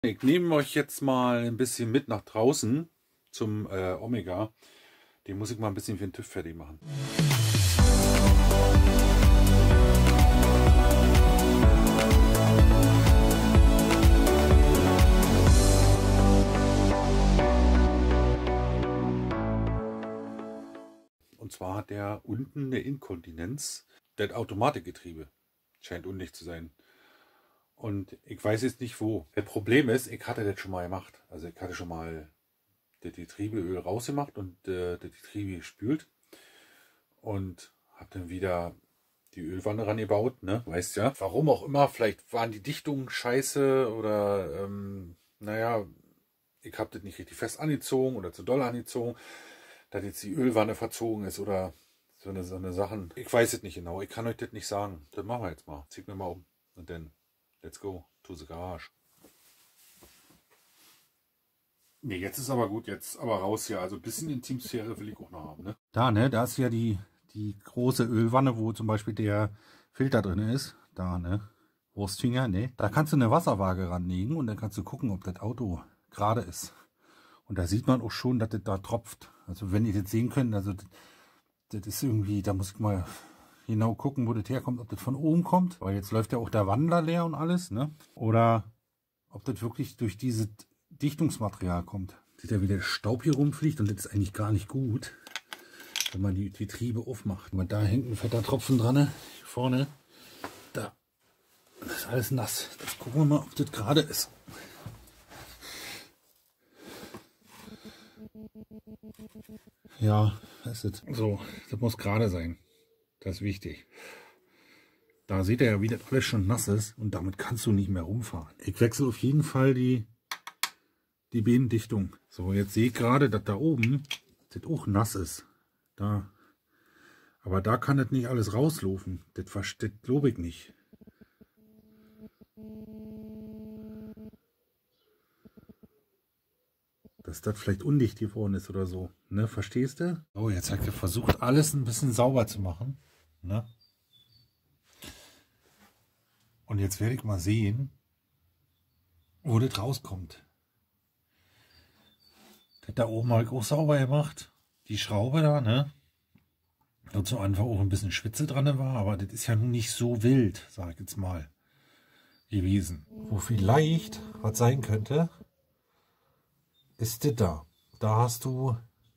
ich nehme euch jetzt mal ein bisschen mit nach draußen zum Omega. Den muss ich mal ein bisschen für den TÜV fertig machen. Und zwar hat der unten eine Inkontinenz, das Automatikgetriebe. Scheint undicht zu sein. Und ich weiß jetzt nicht wo. Das Problem ist, ich hatte das schon mal gemacht. Also ich hatte schon mal das Getriebeöl rausgemacht und das Getriebe gespült. Und habe dann wieder die Ölwanne rangebaut, ne? Weißt ja. Warum auch immer, vielleicht waren die Dichtungen scheiße oder naja, ich habe das nicht richtig fest angezogen oder zu doll angezogen, dass jetzt die Ölwanne verzogen ist oder so eine Sachen. Ich weiß es nicht genau, ich kann euch das nicht sagen. Das machen wir jetzt mal. Zieht mir mal um und dann let's go to the garage. Ne, jetzt ist aber gut, jetzt aber raus hier. Also ein bisschen Intimsphäre will ich auch noch haben, ne? Da, ne, da ist ja die große Ölwanne, wo zum Beispiel der Filter drin ist. Da, ne? Wurstfinger, ne? Da kannst du eine Wasserwaage ranlegen und dann kannst du gucken, ob das Auto gerade ist. Und da sieht man auch schon, dass das da tropft. Also wenn ihr das sehen könnt, also das ist irgendwie, da muss ich mal genau gucken, wo das herkommt, ob das von oben kommt. Weil jetzt läuft ja auch der Wandler leer und alles, ne? Oder ob das wirklich durch dieses Dichtungsmaterial kommt. Sieht ja, wie der Staub hier rumfliegt und das ist eigentlich gar nicht gut, wenn man die Getriebe aufmacht. Und da hängt ein fetter Tropfen dran, ne? Hier vorne. Da. Das ist alles nass. Jetzt gucken wir mal, ob das gerade ist. Ja, das ist es. So, das muss gerade sein. Das ist wichtig. Da seht ihr ja, wie das alles schon nass ist und damit kannst du nicht mehr rumfahren. Ich wechsle auf jeden Fall die Behendichtung. So, jetzt sehe ich gerade, dass da oben das auch nass ist. Da. Aber da kann das nicht alles rauslaufen. Das glaube ich nicht. Dass das vielleicht undicht geworden ist oder so. Ne, verstehst du? Oh, jetzt habe ich versucht, alles ein bisschen sauber zu machen. Ne? Und jetzt werde ich mal sehen, wo das rauskommt. Das da oben habe ich auch sauber gemacht. Die Schraube da, ne? Dazu einfach auch ein bisschen Schwitze dran war, aber das ist ja nun nicht so wild, sage ich jetzt mal, gewesen. Wo vielleicht was sein könnte, ist das da. Da hast du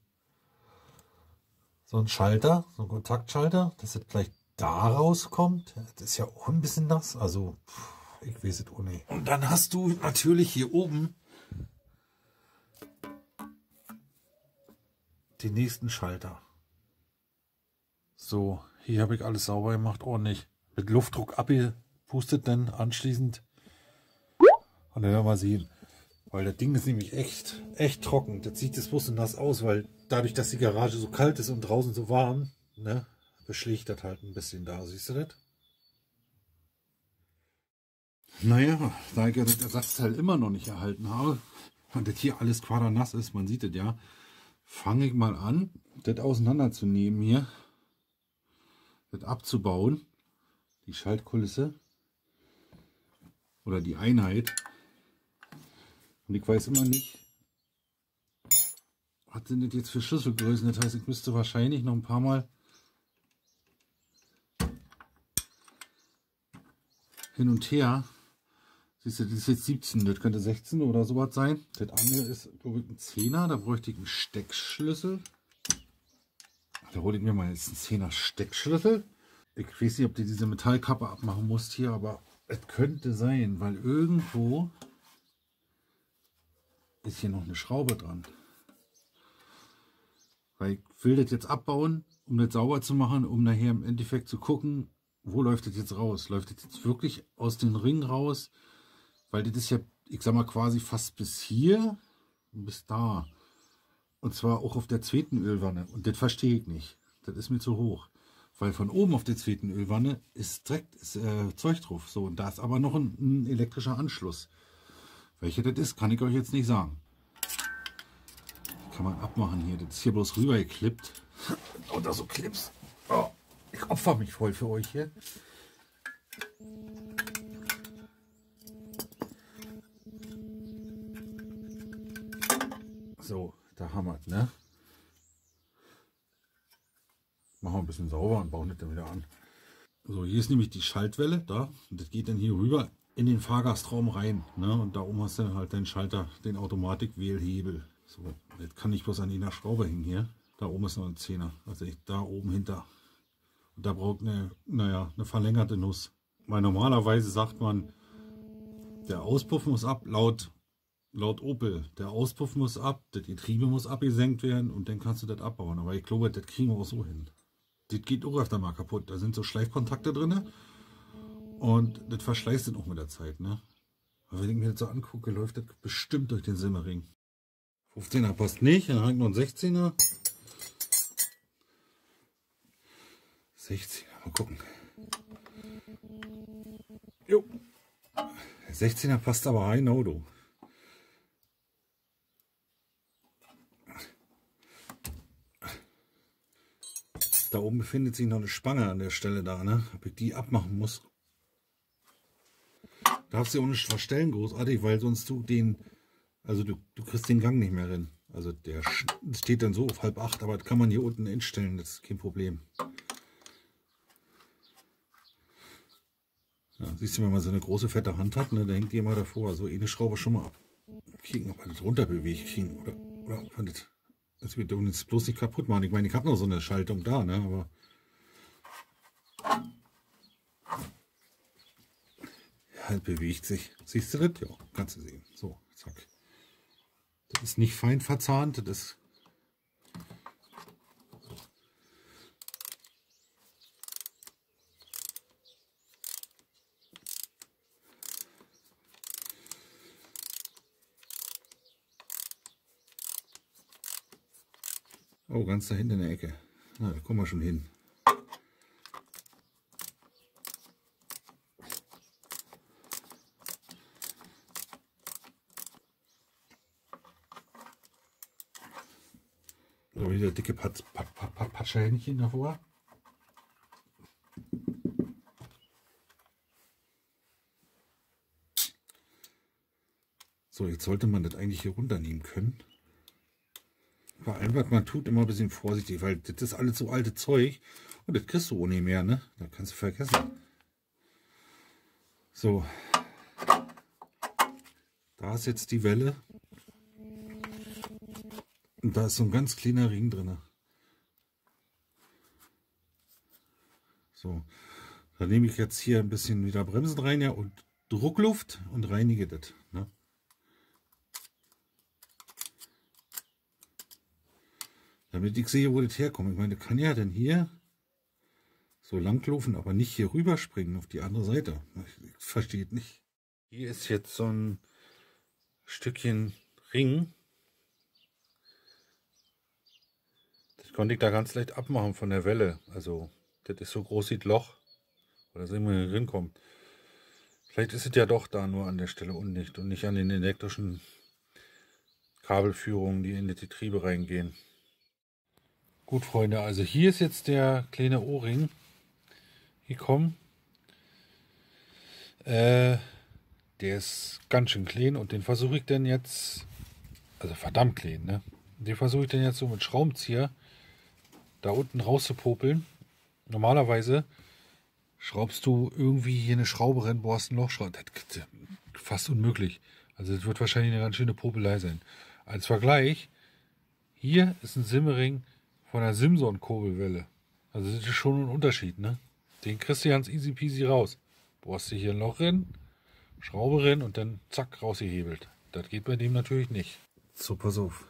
so einen Schalter, so einen Kontaktschalter, dass das vielleicht da rauskommt. Das ist ja auch ein bisschen nass, also ich weiß es auch nicht. Und dann hast du natürlich hier oben den nächsten Schalter. So, hier habe ich alles sauber gemacht, ordentlich. Mit Luftdruck abgepustet dann anschließend. Und dann werden wir sehen. Weil das Ding ist nämlich echt trocken. Das sieht jetzt bloß so nass aus, weil dadurch, dass die Garage so kalt ist und draußen so warm, ne, beschlägt das halt ein bisschen da. Siehst du das? Naja, da ich ja das Ersatzteil immer noch nicht erhalten habe und das hier alles quadernass ist, man sieht das ja, fange ich mal an, das auseinanderzunehmen hier, das abzubauen, die Schaltkulisse oder die Einheit. Und ich weiß immer nicht, was sind das jetzt für Schlüsselgrößen. Das heißt, ich müsste wahrscheinlich noch ein paar Mal hin und her. Siehst du, das ist jetzt 17, das könnte 16 oder sowas sein. Das andere ist, glaube ich, ein 10er, da bräuchte ich einen Steckschlüssel. Da hole ich mir mal jetzt einen 10er Steckschlüssel. Ich weiß nicht, ob du diese Metallkappe abmachen musst hier, aber es könnte sein, weil irgendwo ist hier noch eine Schraube dran. Weil ich will das jetzt abbauen, um das sauber zu machen, um nachher im Endeffekt zu gucken, wo läuft das jetzt raus? Läuft das jetzt wirklich aus den Ringen raus? Weil das ist ja, ich sag mal, quasi fast bis hier und bis da. Und zwar auch auf der zweiten Ölwanne. Und das verstehe ich nicht. Das ist mir zu hoch. Weil von oben auf der zweiten Ölwanne ist direkt Zeug drauf. So, und da ist aber noch ein elektrischer Anschluss. Welcher das ist, kann ich euch jetzt nicht sagen. Kann man abmachen hier. Das ist hier bloß rüber geklippt. Oder so Clips. Oh, ich opfer mich voll für euch hier. So, da haben wir es, ne? Machen wir ein bisschen sauber und bauen das dann wieder an. So, hier ist nämlich die Schaltwelle da. Und das geht dann hier rüber in den Fahrgastraum rein. Ne? Und da oben hast du dann halt den Schalter, den Automatik-Wählhebel. So, das kann nicht bloß an jeder Schraube hängen hier. Da oben ist noch ein Zehner. Also da oben hinter. Und da braucht eine verlängerte Nuss. Weil normalerweise sagt man, der Auspuff muss ab, laut Opel. Der Auspuff muss ab, das Getriebe muss abgesenkt werden und dann kannst du das abbauen. Aber ich glaube, das kriegen wir auch so hin. Das geht auch öfter mal kaputt. Da sind so Schleifkontakte drin und das verschleißt dann auch mit der Zeit. Ne? Aber wenn ich mir das so angucke, läuft das bestimmt durch den Simmering. 15er passt nicht, dann habe ich noch einen 16er. 16er, mal gucken. Jo. Der 16er passt aber rein, Auto. Da oben befindet sich noch eine Spange an der Stelle da, ne? Ob ich die abmachen muss. Darfst du auch nicht verstellen, großartig, weil sonst du den, also du kriegst den Gang nicht mehr rein. Also der steht dann so auf 7:30, aber das kann man hier unten einstellen, das ist kein Problem. Ja, siehst du, wenn man so eine große fette Hand hat, ne, da hängt die immer davor, so eine Schraube schon mal ab. Kicken, ob man das runter bewegt kriegen oder ob man das wird uns bloß nicht kaputt machen. Ich meine, ich habe noch so eine Schaltung da, ne, aber halt bewegt sich. Siehst du das? Ja, kannst du sehen. So, zack. Das ist nicht fein verzahnt, das ist oh, ganz da hinten in der Ecke. Na, da kommen wir schon hin. So, wieder dicke Patschehändchen davor. So, jetzt sollte man das eigentlich hier runternehmen können. Bei allem, was man tut, immer ein bisschen vorsichtig, weil das ist alles so alte Zeug und das kriegst du auch nicht mehr, ne? Da kannst du vergessen. So, da ist jetzt die Welle und da ist so ein ganz kleiner Ring drin. So, da nehme ich jetzt hier ein bisschen wieder Bremsen rein, ja, und Druckluft und reinige das, ne? Damit ich sehe, wo das herkommt. Ich meine, kann ja dann hier so langlaufen, aber nicht hier rüber springen auf die andere Seite. Ich verstehe es nicht. Hier ist jetzt so ein Stückchen Ring. Das konnte ich da ganz leicht abmachen von der Welle. Also, das ist so groß wie das Loch. Oder sehen wir, hier hinkommt. Vielleicht ist es ja doch da nur an der Stelle undicht und nicht an den elektrischen Kabelführungen, die in die Getriebe reingehen. Gut, Freunde, also hier ist jetzt der kleine O-Ring gekommen. Der ist ganz schön klein und den versuche ich dann jetzt, also verdammt klein, ne? Den versuche ich dann jetzt so mit Schraubenzieher da unten rauszupopeln. Normalerweise schraubst du irgendwie hier eine Schraube rein, bohrst ein Loch, das ist fast unmöglich. Also das wird wahrscheinlich eine ganz schöne Popelei sein. Als Vergleich, hier ist ein Simmering von der Simson-Kurbelwelle. Also das ist schon ein Unterschied, ne? Den kriegst du ganz easy peasy raus. Bohrst du hier ein Loch rein, Schraube rein und dann zack, rausgehebelt. Das geht bei dem natürlich nicht. So, pass auf.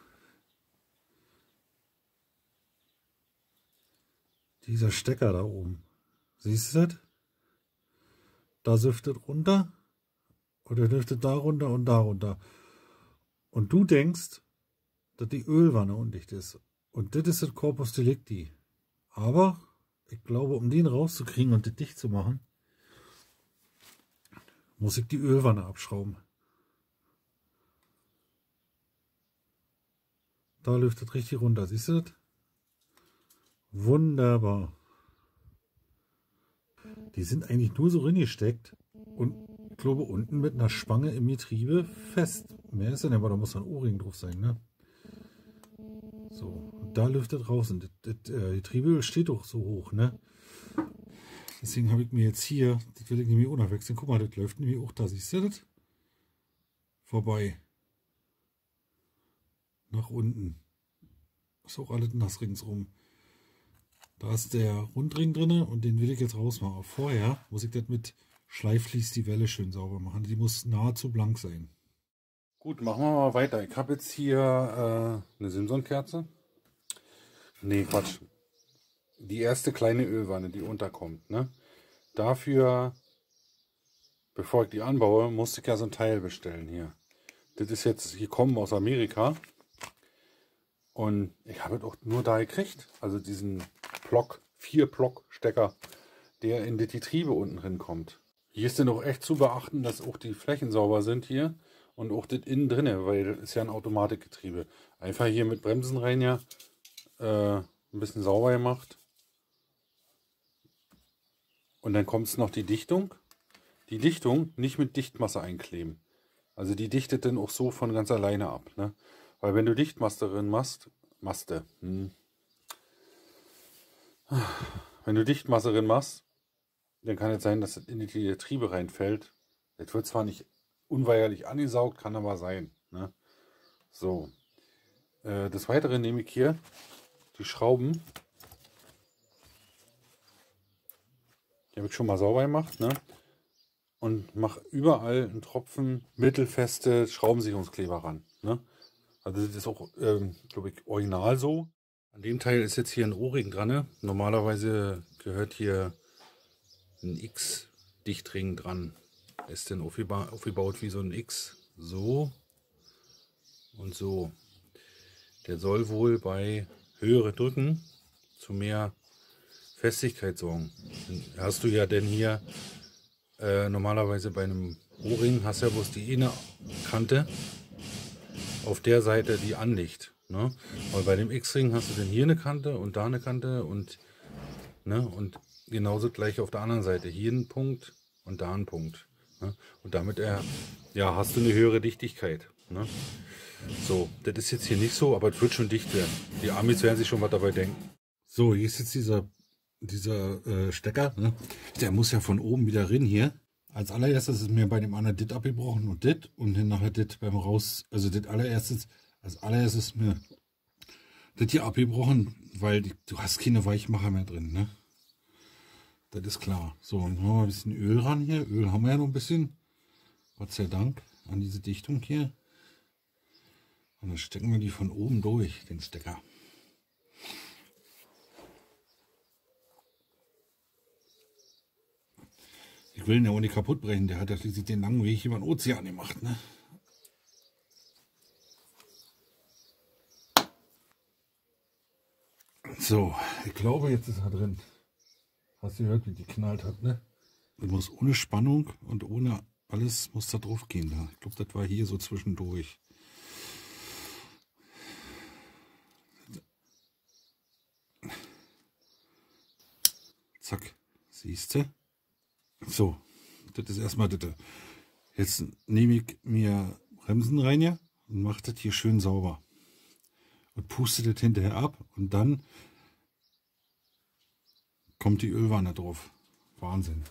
Dieser Stecker da oben. Siehst du das? Da süftet runter und er lüftet da runter und da runter. Und du denkst, dass die Ölwanne undicht ist. Und das ist das Corpus Delicti. Aber ich glaube, um den rauszukriegen und das dicht zu machen, muss ich die Ölwanne abschrauben. Da lüftet richtig runter. Siehst du das? Wunderbar. Die sind eigentlich nur so reingesteckt und ich glaube unten mit einer Spange im Getriebe fest. Mehr ist ja nicht, aber da muss ein O-Ring drauf sein, ne? So, und da lüftet raus. Und das Getriebe steht doch so hoch, ne? Deswegen habe ich mir jetzt hier, das will ich nämlich auch noch wechseln. Guck mal, das läuft nämlich auch da. Siehst du das? Vorbei. Nach unten. Ist auch alles nass ringsrum. Da ist der Rundring drin und den will ich jetzt rausmachen. Aber vorher muss ich das mit Schleifvlies die Welle schön sauber machen. Die muss nahezu blank sein. Gut, machen wir mal weiter. Ich habe jetzt hier eine Simson-Kerze. Nee, Quatsch. Die erste kleine Ölwanne, die unterkommt. Ne? Dafür, bevor ich die anbaue, musste ich ja so ein Teil bestellen hier. Das ist jetzt gekommen aus Amerika. Und ich habe es auch nur da gekriegt. Also diesen 4-Block-Stecker, der in die Getriebe unten drin kommt. Hier ist dann auch echt zu beachten, dass auch die Flächen sauber sind hier. Und auch das innen drinne, weil das ist ja ein Automatikgetriebe. Einfach hier mit Bremsen rein ja ein bisschen sauber gemacht. Und dann kommt es noch die Dichtung. Die Dichtung nicht mit Dichtmasse einkleben. Also die dichtet dann auch so von ganz alleine ab. Ne? Weil wenn du Dichtmasse drin machst, wenn du Dichtmasse drin machst, dann kann es sein, dass es in die Getriebe reinfällt. Das wird zwar nicht unweigerlich angesaugt, kann aber sein. Ne? So. Des Weiteren nehme ich hier die Schrauben. Die habe ich schon mal sauber gemacht. Ne? Und mache überall einen Tropfen mittelfeste Schraubensicherungskleber ran. Ne? Also das ist auch, glaube ich, original so. An dem Teil ist jetzt hier ein O-Ring dran. Ne? Normalerweise gehört hier ein X-Dichtring dran. Ist dann aufgebaut wie so ein X. So und so. Der soll wohl bei höhere Drücken zu mehr Festigkeit sorgen. Dann hast du ja denn hier normalerweise bei einem O-Ring hast du ja bloß die eine Kante auf der Seite, die anliegt. Ne? Aber bei dem X-Ring hast du dann hier eine Kante und da eine Kante und, ne? Und genauso gleich auf der anderen Seite. Hier ein Punkt und da ein Punkt. Ne? Und damit hast du eine höhere Dichtigkeit. Ne? So, das ist jetzt hier nicht so, aber es wird schon dicht werden. Die Amis werden sich schon was dabei denken. So, hier ist jetzt dieser Stecker. Ne? Der muss ja von oben wieder rein hier. Als allererstes ist mir bei dem anderen dit abgebrochen und dit und dann nachher dit beim Raus, also dit als allererstes ist mir dit hier abgebrochen, weil du hast keine Weichmacher mehr drin, ne? Das ist klar. So, dann machen wir ein bisschen Öl ran hier. Öl haben wir ja noch ein bisschen. Gott sei Dank an diese Dichtung hier. Und dann stecken wir die von oben durch, den Stecker. Ich will ihn ja auch nicht kaputt brechen. Der hat ja schließlich den langen Weg über den Ozean gemacht, ne? So, ich glaube, jetzt ist er drin. Hast du gehört, wie die knallt hat, ne? Du musst ohne Spannung und ohne alles muss da drauf gehen. Da. Ich glaube, das war hier so zwischendurch. Zack, siehst du? So, das ist erstmal das. Jetzt nehme ich mir Bremsen rein ja, und mache das hier schön sauber. Und puste das hinterher ab und dann kommt die Ölwanne drauf. Wahnsinn.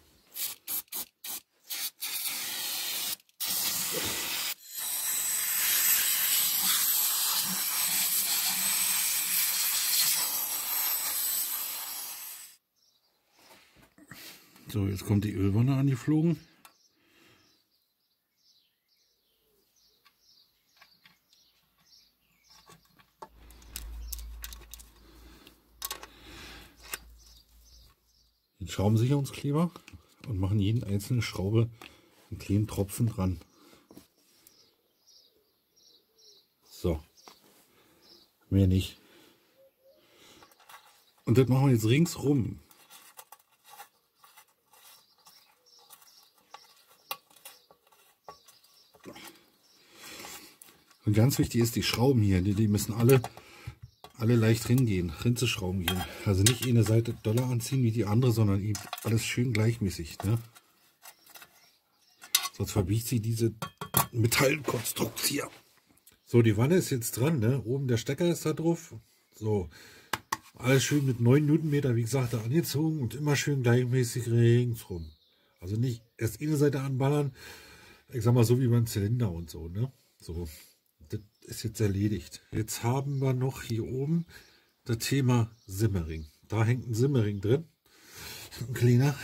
So, jetzt kommt die Ölwanne angeflogen. Den Schraubensicherungskleber und machen jeden einzelnen Schraube einen kleinen Tropfen dran. So, mehr nicht. Und das machen wir jetzt ringsrum. Und ganz wichtig ist, die Schrauben hier, die müssen alle leicht hingehen, Rinzeschrauben gehen. Also nicht eine Seite doller anziehen wie die andere, sondern eben alles schön gleichmäßig. Ne? Sonst verbiegt sie diese Metallkonstruktion. So, die Wanne ist jetzt dran. Ne? Oben der Stecker ist da drauf. So, alles schön mit 9 Newtonmeter, wie gesagt, da angezogen und immer schön gleichmäßig ringsrum. Also nicht erst eine Seite anballern, ich sag mal so wie beim Zylinder und so, ne? So, das ist jetzt erledigt. Jetzt haben wir noch hier oben das Thema Simmering. Da hängt ein Simmering drin, ein kleiner.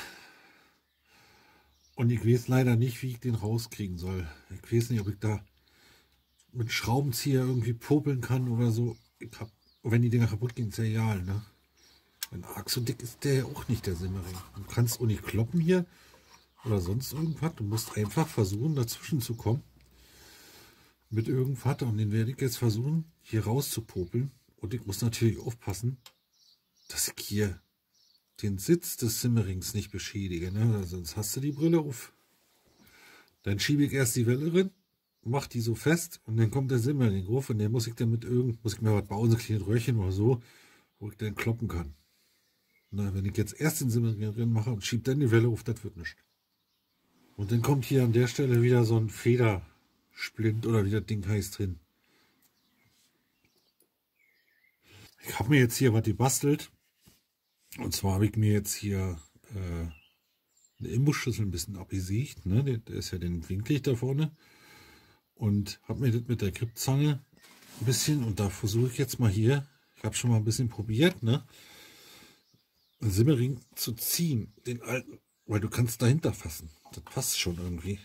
Und ich weiß leider nicht, wie ich den rauskriegen soll. Ich weiß nicht, ob ich da mit Schraubenzieher irgendwie popeln kann oder so. Wenn die Dinger kaputt gehen, ist ja egal, ne? Wenn arg so dick ist der ja auch nicht, der Simmering. Du kannst auch nicht kloppen hier oder sonst irgendwas. Du musst einfach versuchen, dazwischen zu kommen. Mit irgendwas. Und den werde ich jetzt versuchen, hier rauszupopeln. Und ich muss natürlich aufpassen, dass ich hier den Sitz des Simmerings nicht beschädige, ne? Sonst hast du die Brille auf. Dann schiebe ich erst die Welle rein, mache die so fest und dann kommt der Simmering auf und den muss ich dann muss ich mir was bauen, so ein kleines Röhrchen oder so, wo ich dann kloppen kann. Na, wenn ich jetzt erst den Simmering drin mache und schiebe dann die Welle auf, das wird nichts. Und dann kommt hier an der Stelle wieder so ein Federsplint oder wie das Ding heißt drin. Ich habe mir jetzt hier was gebastelt. Und zwar habe ich mir jetzt hier eine Imbusschüssel ein bisschen abgesägt. Ne? Der ist ja den winklig da vorne. Und habe mir das mit der Grippzange ein bisschen, und da versuche ich jetzt mal hier, ich habe schon mal ein bisschen probiert, ne? Einen Simmering zu ziehen, den alten, weil du kannst dahinter fassen. Das passt schon irgendwie.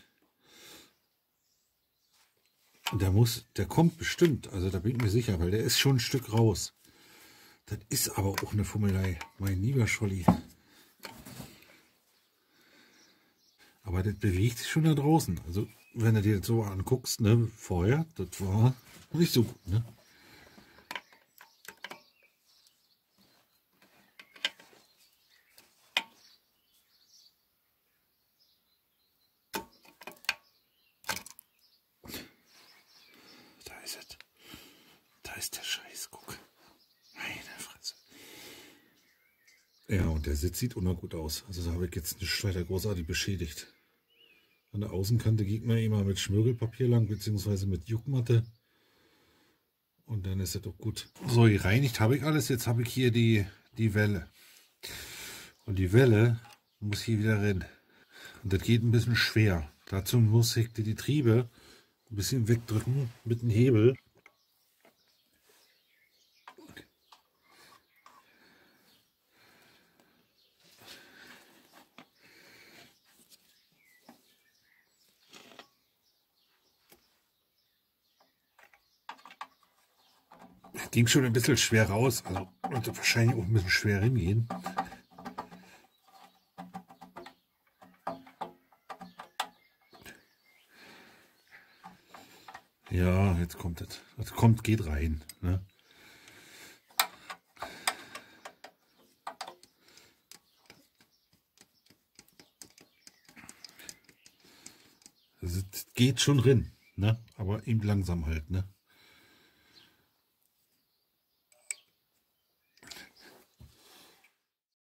Und der kommt bestimmt, also da bin ich mir sicher, weil der ist schon ein Stück raus. Das ist aber auch eine Fummelei, mein lieber Scholli. Aber das bewegt sich schon da draußen. Also wenn du dir das so anguckst, ne, vorher, das war nicht so gut, ne? Da ist es. Da ist der Scheiß, guck. Meine Fresse. Ja, und der Sitz sieht ungut aus. Also da habe ich jetzt nicht weiter großartig beschädigt. An der Außenkante geht man immer mit Schmirgelpapier lang, beziehungsweise mit Juckmatte. Und dann ist das auch gut. So, gereinigt habe ich alles. Jetzt habe ich hier die Welle. Und die Welle muss hier wieder rein. Und das geht ein bisschen schwer. Dazu muss ich die Triebe ein bisschen wegdrücken mit dem Hebel. Ging schon ein bisschen schwer raus, also wird wahrscheinlich auch ein bisschen schwer hingehen. Ja, jetzt kommt es. Das kommt, geht rein. Ne? Also, das geht schon drin, ne? Aber eben langsam halt, ne?